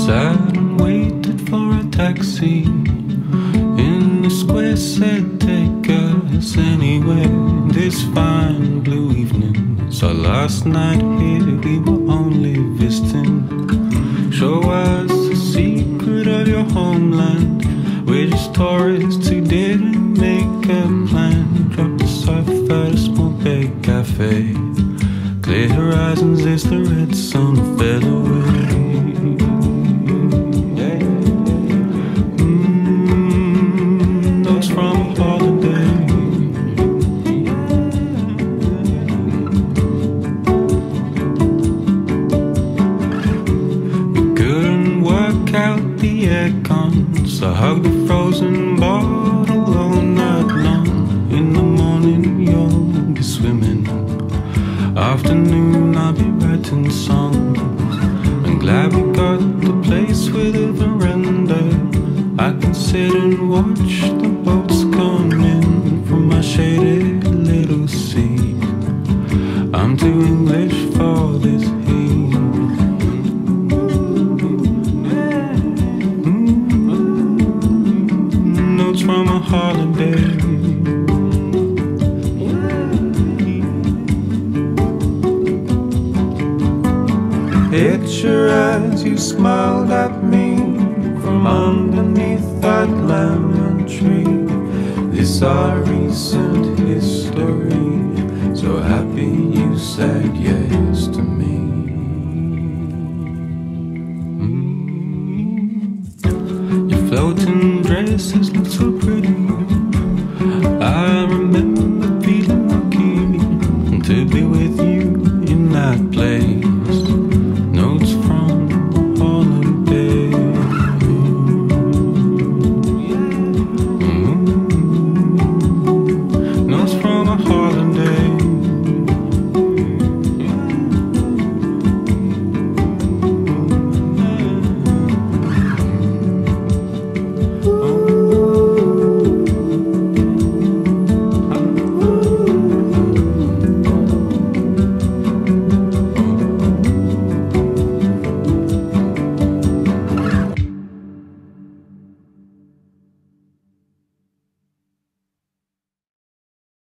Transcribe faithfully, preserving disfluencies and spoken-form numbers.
sat and waited for a taxi in the square, said take us anywhere. This fine blue evening, so last night here we were only visiting. Show us the secret of your homeland. We're just tourists who didn't make a plan. Dropped us off at a small bay cafe. Clear horizons as the red sun fell away. Mm, notes from a holiday. We couldn't work out the aircon, so I hugged the frozen bottle all night long. In the morning you'll be swimming, afternoon I'll be writing songs. I'm glad we got the place with a veranda. I can sit and watch the boats come in from my shaded little seat. I'm too English for this heat. Mm-hmm. Notes from a holiday. Picture as you smiled at me from underneath that lemon tree. This our recent history. So happy you said yes to me. Mm. Your floating dresses look so pretty.